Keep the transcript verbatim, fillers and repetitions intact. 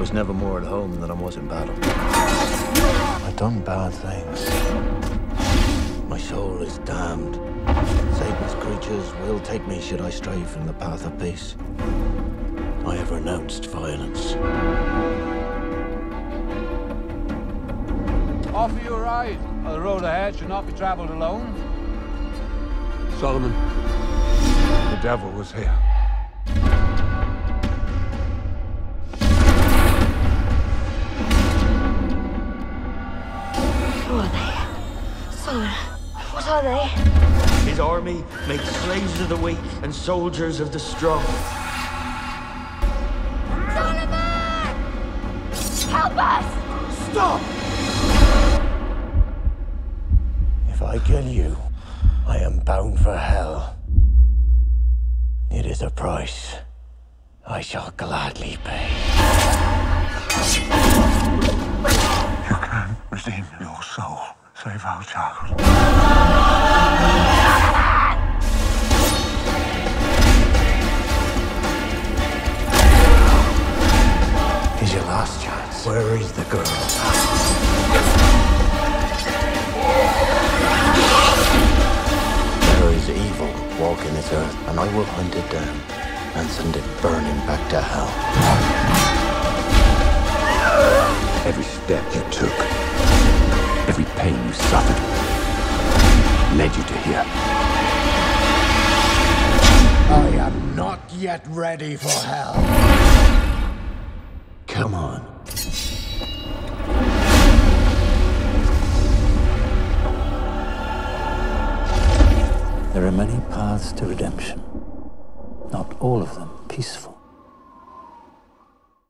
was never more at home than I was in battle. I've done bad things. My soul is damned. Satan's creatures will take me should I stray from the path of peace. I have renounced violence. Offer you a ride. The road ahead should not be traveled alone. Solomon, the devil was here. Who are they? Solomon, what are they? His army makes slaves of the weak and soldiers of the strong. Solomon! Help us! Stop! If I kill you, I am bound for hell. It is a price I shall gladly pay. You can redeem your soul. Save our child. Here's your last chance. Where is the girl? There is evil walking this earth, and I will hunt it down and send it burning back to hell. Every step you took, every pain you suffered, led you to here. I am not yet ready for hell. Come on. There are many paths to redemption, not all of them peaceful.